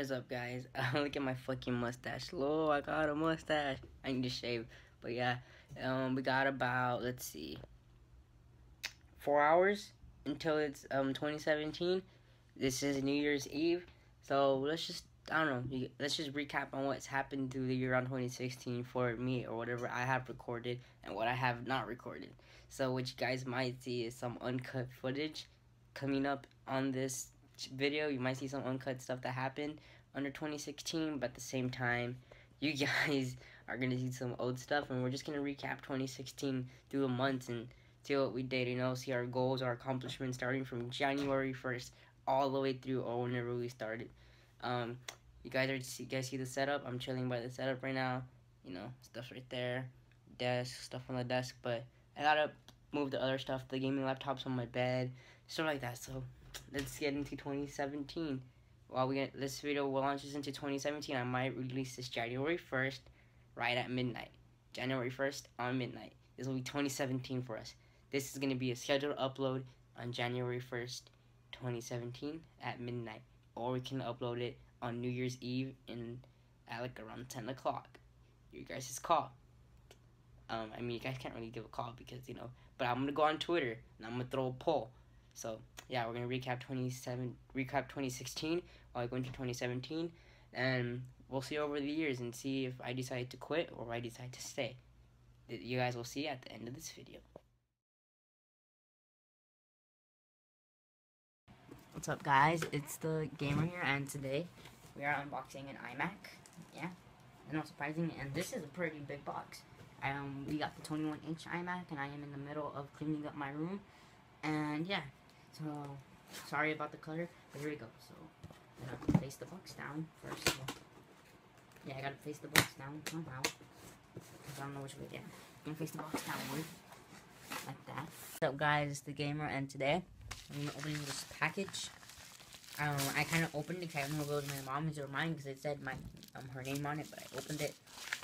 is up, guys? Look at my fucking mustache. Lord, I got a mustache. I need to shave. But yeah, we got about, let's see, 4 hours until it's 2017. This is New Year's Eve. So let's just, I don't know, let's just recap on what's happened through the year on 2016 for me, or whatever I have recorded and what I have not recorded. So what you guys might see is some uncut footage coming up on this video. You might see some uncut stuff that happened under 2016, but at the same time, you guys are gonna see some old stuff, and we're just gonna recap 2016 through the months and see what we did, see our goals, our accomplishments, starting from January 1st all the way through, or whenever we started. You guys see the setup. I'm chilling by the setup right now. Stuff's right there, desk, stuff on the desk, but I gotta move the other stuff. The gaming laptop's on my bed, stuff like that. So let's get into 2017. This video will launches into 2017. I might release this January 1st, right at midnight. January 1st on midnight. This will be 2017 for us. This is gonna be a scheduled upload on January 1st, 2017 at midnight, or we can upload it on New Year's Eve at like around 10 o'clock. You guys' call. You guys can't really give a call because but I'm gonna go on Twitter and I'm gonna throw a poll. So yeah, we're gonna recap 2016 while I go into 2017, and we'll see over the years and see if I decide to quit or I decide to stay. You guys will see at the end of this video. What's up, guys? It's the gamer here, and today we are unboxing an iMac. Yeah, not surprising, and this is a pretty big box. We got the 21-inch iMac, and I am in the middle of cleaning up my room, and yeah, so sorry about the clutter, but here we go. So I'm gonna face the box down first. So, yeah, I gotta face the box down somehow, because I don't know which way. Yeah, I'm gonna face the box downward like that. What's up, guys? It's the gamer, and today I'm opening this package. I kind of opened it because I don't know if it was my mom's or mine, because it said her name on it, but I opened it.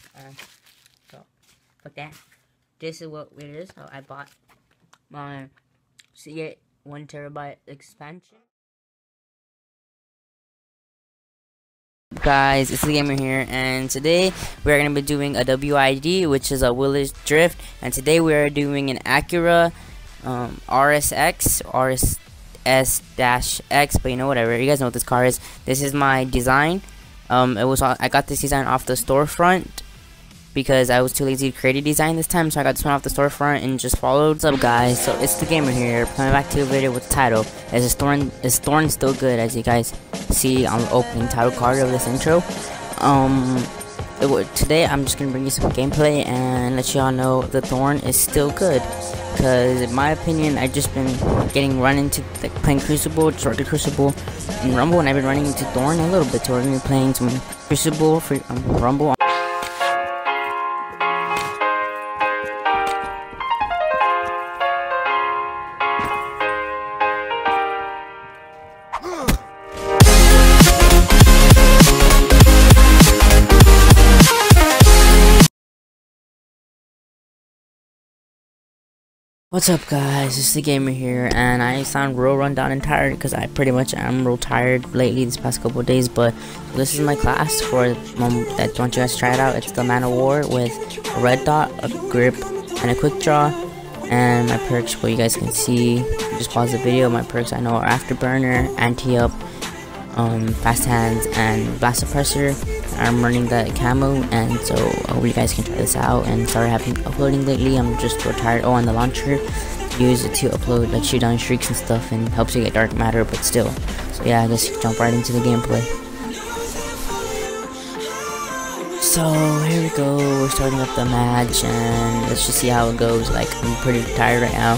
But this is what it is. So I bought my Seagate 1TB expansion. Guys, it's the gamer here, and today we're going to be doing a WID, which is a Willys Drift, and today we are doing an Acura RSX, RSS-X, but whatever, you guys know what this car is. This is my design. I got this design off the storefront because I was too lazy to create a design this time, so I got this one off the storefront and just followed. What's up, guys? So it's the gamer here, coming back to the video with the title. Is Thorn still good? As you guys see on the opening title card of this intro. Today I'm just gonna bring you some gameplay and let y'all know the Thorn is still good. Because in my opinion, I've just been getting run into playing Crucible, Destructive Crucible, and Rumble, and I've been running into Thorn a little bit. So we're gonna be playing some Crucible for Rumble. What's up, guys? It's the gamer here, and I sound real run down and tired because I pretty much am real tired lately this past couple of days. But this is my class for that. Want you guys to try it out? It's the Man of War with a red dot, a grip, and a quick draw. And my perks, well, you guys can see. Just pause the video. My perks I know are Afterburner, Anti-Up, Fast Hands, and Blast Suppressor. I'm running the camo, and so I hope you guys can try this out. And sorry I haven't been uploading lately, I'm just real tired. Oh, and the launcher, use it to upload, like shoot down streaks and stuff, and helps you get dark matter, but still. So yeah, I guess jump right into the gameplay. So here we go, we're starting up the match, and let's just see how it goes. Like, I'm pretty tired right now.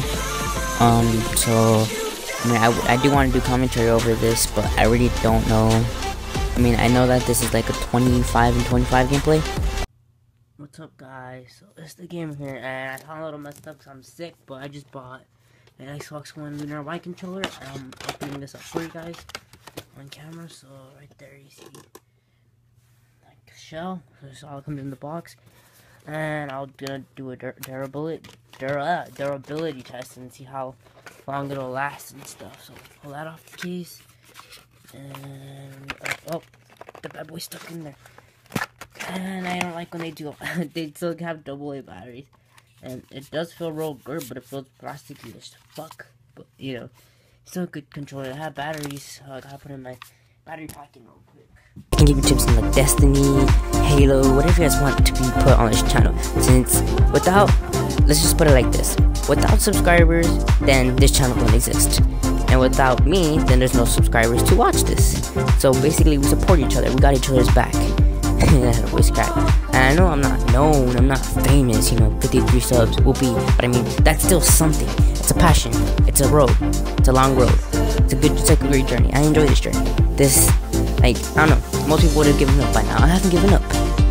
I do want to do commentary over this, but I really don't know. I know that this is like a 25 and 25 gameplay. What's up, guys? So it's the game here, and I sound a little messed up because I'm sick, but I just bought an Xbox One Lunar Y controller, and I'm opening this up for you guys on camera. So right there you see like a shell. So this all comes in the box, and I'm gonna do a durability test and see how long it'll last and stuff. So pull that off the case. And the bad boy stuck in there. And I don't like when they do. They still have AA batteries, and it does feel real good, but it feels plasticky as fuck. But you know, still a good controller. I have batteries, so I gotta put in my battery pack in real quick. I can give you tips on like Destiny, Halo, whatever you guys want to be put on this channel. Since without, let's just put it like this: without subscribers, then this channel don't exist. And without me, then there's no subscribers to watch this. So basically, we support each other. We got each other's back. That voice crack. And I know I'm not known, I'm not famous, you know, 53 subs will be, but I mean, that's still something. It's a passion. It's a road. It's a long road. It's a great journey. I enjoy this journey. This, like, I don't know. Most people would have given up by now. I haven't given up.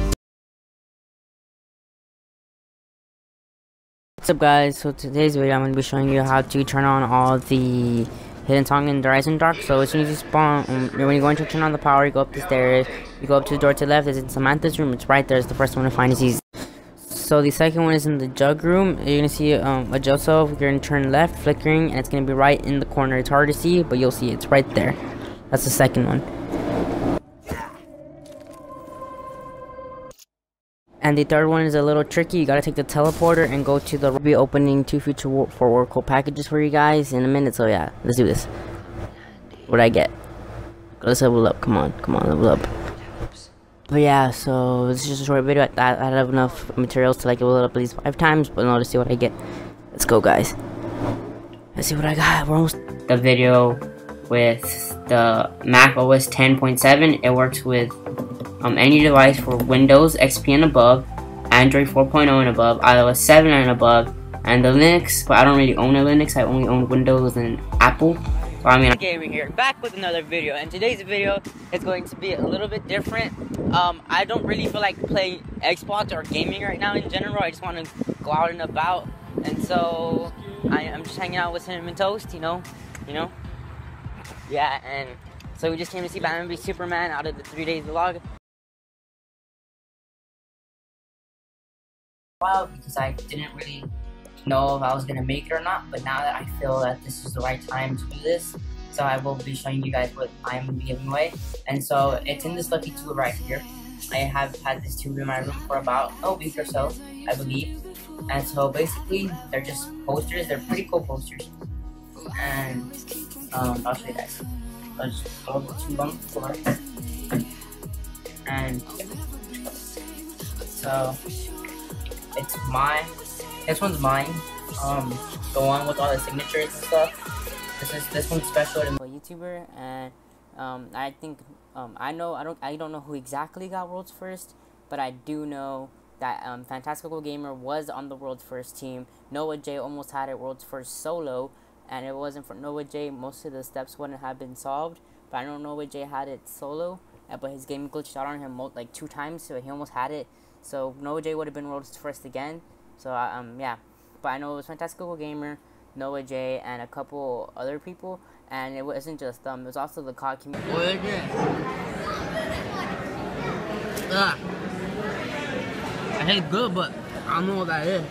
What's up, guys? So today's video, I'm going to be showing you how to turn on all the hidden song in Horizon Dark. So as soon as you spawn, when you're going to turn on the power, you go up the stairs, you go up to the door to the left. It's in Samantha's room. It's right there. It's the first one to find. Is easy. So the second one is in the jug room. You're gonna see a Joseph. You're gonna turn left, flickering, and it's gonna be right in the corner. It's hard to see, but you'll see it's right there. That's the second one. And the third one is a little tricky. You gotta take the teleporter and go to the. We'll be opening 2 future for Oracle packages for you guys in a minute. So yeah, let's do this. What'd I get? Let's level up. Come on, level up. But yeah, so this is just a short video. I have enough materials to like level it up at least 5 times. But now let's see what I get. Let's go, guys. Let's see what I got. We're almost. The video with the Mac OS 10.7. It works with any device for Windows XP and above, Android 4.0 and above, iOS 7 and above, and the Linux. But I don't really own a Linux. I only own Windows and Apple. So I mean, Gamer here, back with another video. And today's video is going to be a little bit different. I don't really feel like playing Xbox or gaming right now in general. I just want to go out and about, and so I'm just hanging out with Cinnamon Toast. You know. Yeah, and so we just came to see Batman v Superman out of the 3 days vlog. Well, because I didn't really know if I was gonna make it or not, but now that I feel that this is the right time to do this, so I will be showing you guys what I'm gonna be giving away. And so it's in this lucky tube right here. I have had this tube in my room for about a week or so, I believe. And so basically, they're just posters. They're pretty cool posters. And I'll show you guys. I'll just hold the tube on the floor. And so it's mine. This one's mine. The one with all the signatures and stuff. This one's special to a YouTuber, and I think I don't know who exactly got world's first, but I do know that Fantastical Gamer was on the world's first team. Noah J almost had it world's first solo, and it wasn't for Noah J, most of the steps wouldn't have been solved. But I know Noah J had it solo, but his game glitched out on him like 2 times, so he almost had it. So Noah J would have been world's first again. So yeah, but I know it was Fantastical Gamer, Noah J, and a couple other people, and it wasn't just them. It was also the COD community. What is it? I hate good, but I don't know what that is.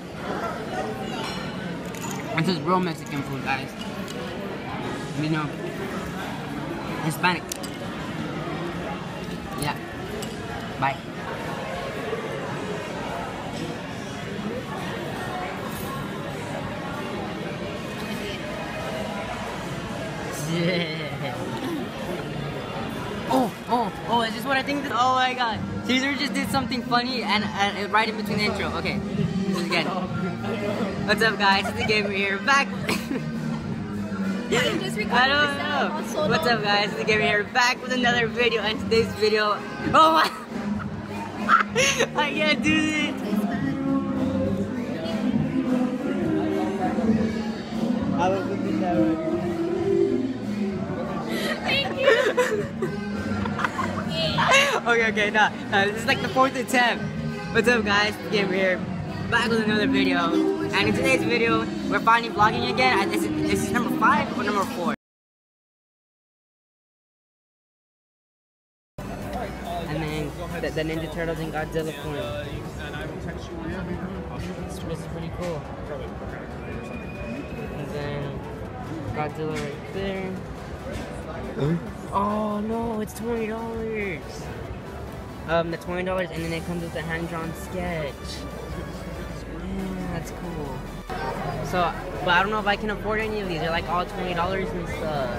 This is real Mexican food, guys. You know, Hispanic. Yeah. Bye. Yeah. Oh, is this what I think? Oh my god. Caesar just did something funny and right in between the intro. Okay, this is again. What's up, guys? It's the Gamer here. Back. I don't know. What's up, guys? It's the Gamer here. Back with another video. And today's video. Oh my. I can't do this. I will put this down. Thank you. Okay, no, this is like the 4th attempt. What's up, guys? Gamer here, back with another video. And in today's video, we're finally vlogging again. This is number 5 or number 4? And then the Ninja Turtles and Godzilla form. This is pretty cool. And then Godzilla right there. Oh no, it's $20. the $20, and then it comes with a hand-drawn sketch. Yeah, that's cool. So, but I don't know if I can afford any of these. They're like all $20 and stuff.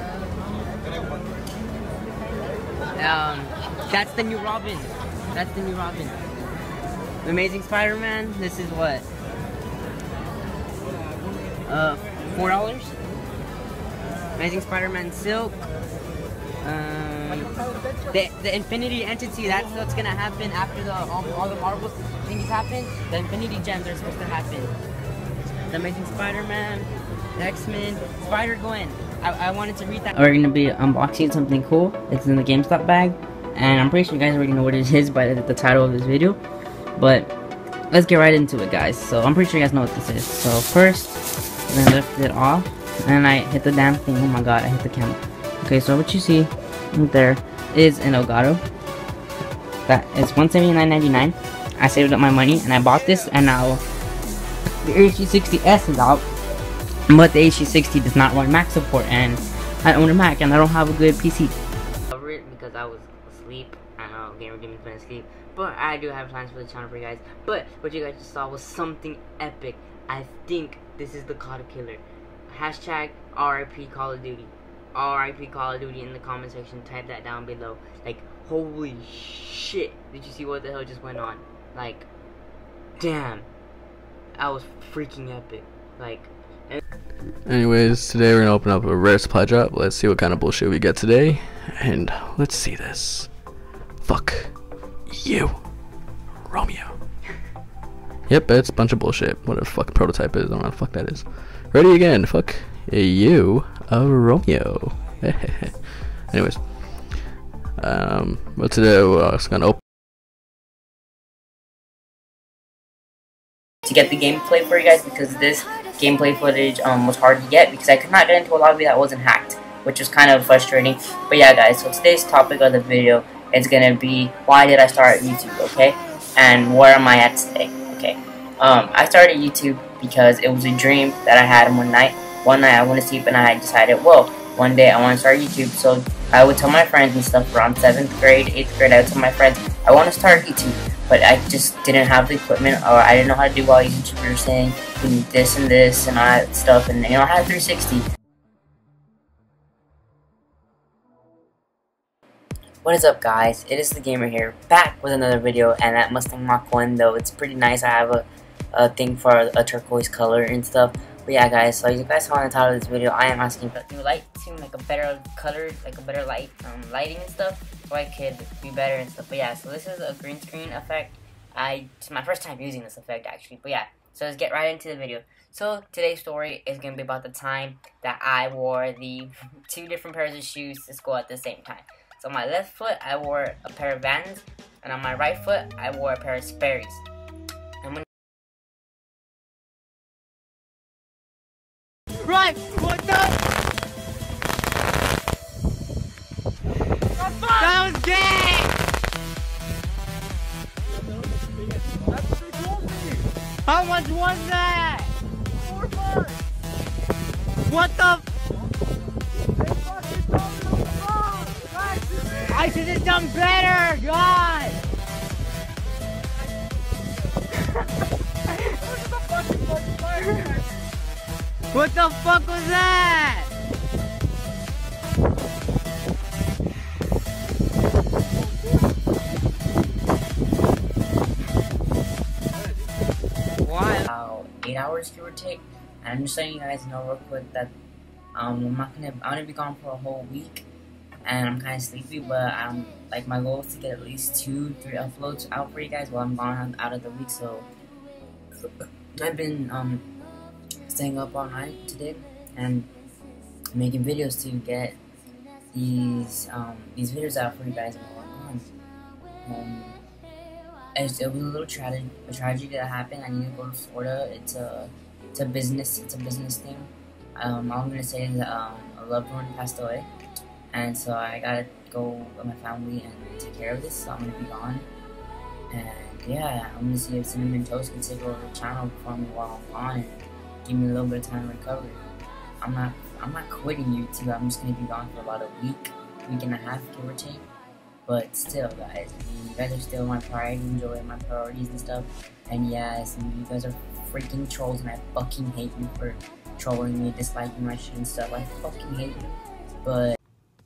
That's the new Robin. That's the new Robin. The Amazing Spider-Man. This is what? $4. Amazing Spider-Man Silk. The Infinity Entity. That's what's gonna happen after all the Marvel things happen. The Infinity Gems are supposed to happen. The Amazing Spider-Man, the X-Men, Spider-Gwen. I wanted to read that. We're gonna be unboxing something cool. It's in the GameStop bag, and I'm pretty sure you guys already know what it is by the title of this video. But let's get right into it, guys. So I'm pretty sure you guys know what this is. So first, I'm gonna lift it off, and I hit the damn thing. Oh my god, I hit the camera. Okay, so what you see right there is an Elgato. That is $179.99. I saved up my money and I bought this, and now the HD60S is out, but the HD60 does not run Mac support, and I own a Mac and I don't have a good PC. Cover it because I was asleep. I know Gamer Game's been asleep, but I do have plans for the channel for you guys. But what you guys just saw was something epic. I think this is the COD killer. Hashtag RIP Call of Duty. RIP Call of Duty in the comment section. Type that down below. Like, holy shit, did you see what the hell just went on? Like, damn, that was freaking epic. Like, anyways, today we're gonna open up a rare supply drop. Let's see what kind of bullshit we get today, and let's see this. Fuck you, Romeo. Yep, it's a bunch of bullshit. Whatever fucking prototype is, I don't know what the fuck that is. Ready again. Fuck you, Romeo. Anyways, what today we're just gonna open. To get the gameplay for you guys, because this gameplay footage was hard to get because I could not get into a lobby that wasn't hacked, which was kind of frustrating. But yeah, guys, so today's topic of the video is gonna be why did I start YouTube, okay? And where am I at today, okay? I started YouTube because it was a dream that I had one night. One night I went to sleep and I decided, well, one day I want to start YouTube. So I would tell my friends and stuff around 7th grade, 8th grade, I would tell my friends, I want to start YouTube. But I just didn't have the equipment, or I didn't know how to do all these YouTubers saying, you need this and this and all that stuff. And, you know, I had 360. What is up, guys? It is the Gamer here, back with another video. And that Mustang Mach 1, though, it's pretty nice. I have a thing for a turquoise color and stuff. But yeah, guys, so you guys saw in the title of this video, I am asking for new light to like a better color, like a better light, lighting and stuff, so I could be better and stuff. But yeah, so this is a green screen effect. It's my first time using this effect, actually. But yeah, so let's get right into the video. So today's story is gonna be about the time that I wore the 2 different pairs of shoes to school at the same time. So on my left foot, I wore a pair of Vans, and on my right foot, I wore a pair of Sperry's. Right, what the? That was gay! How much was that? $4. What the? I should have done better, God! What the fuck was that? Why? About 8 hours, give or take. And I'm just letting you guys know real quick that I'm gonna be gone for a whole week, and I'm kind of sleepy. But like my goal is to get at least 2-3 uploads out for you guys while I'm gone out of the week. So I've been staying up all night today and making videos to get these videos out for you guys while I'm gone. It was a little tragedy that happened. I need to go to Florida. It's a business thing. All I'm gonna say is a loved one passed away, and so I gotta go with my family and take care of this. So I'm gonna be gone, and yeah, I'm gonna see if Cinnamon Toast can take over the channel for me while I'm gone and give me a little bit of time to recover. I'm not quitting YouTube. I'm just gonna be gone for about a week and a half, give or take. But still, guys, I mean, you guys are still my pride, enjoy my priorities and stuff. And yes, you guys are freaking trolls, and I fucking hate you for trolling me, disliking my shit and stuff. I fucking hate you. But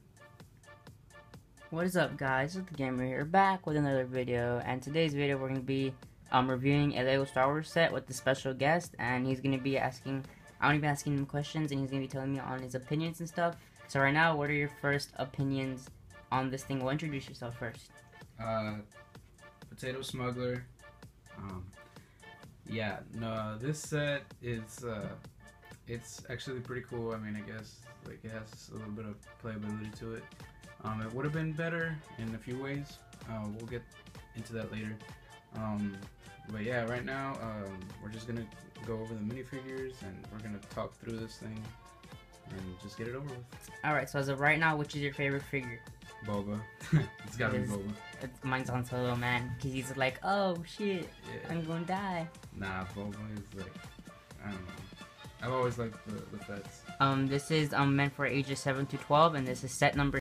what is up, guys? It's the Gamer here, back with another video. And today's video, we're gonna be reviewing a Lego Star Wars set with a special guest, and he's gonna be asking. I'm gonna be asking him questions, and he's gonna be telling me on his opinions and stuff. So right now, what are your first opinions on this thing? Well, introduce yourself first. Potato Smuggler. Yeah, no, this set is it's actually pretty cool. I mean, I guess like it has a little bit of playability to it. It would have been better in a few ways. We'll get into that later. But yeah, right now we're just gonna go over the minifigures and we're gonna talk through this thing and just get it over with. Alright, so as of right now, which is your favorite figure? Boba. It's gotta be Boba. Mine's on Solo, man. Cause he's like, oh shit, Yeah. I'm gonna die. Nah, Boba is like, I don't know. I've always liked the Fets. This is meant for ages 7 to 12, and this is set number